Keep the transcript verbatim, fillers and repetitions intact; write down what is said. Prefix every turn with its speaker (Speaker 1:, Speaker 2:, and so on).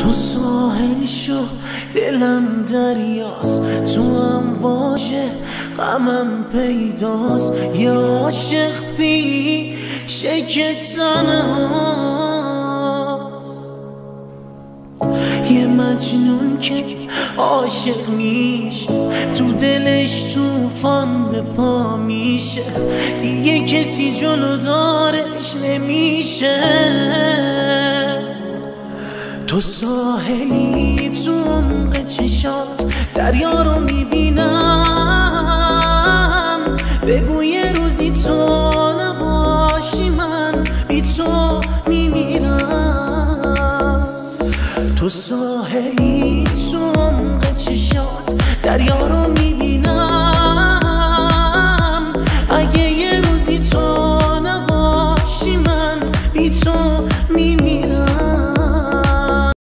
Speaker 1: تو ساحل شو دلم دریاست، تو هم واژه غمم پیداست. یه عاشق پیشه که تنهاست، یه مجنون که عاشق میشه تو دلش توفان به پا میشه، دیگه کسی جلو دارش نمیشه. تو ساحلی تو عمق چشات دریا رو میبینم، بگو یه روزی تو نباشی من بی تو میمیرم. تو ساحلی تو عمق چشات دریا رو میبینم،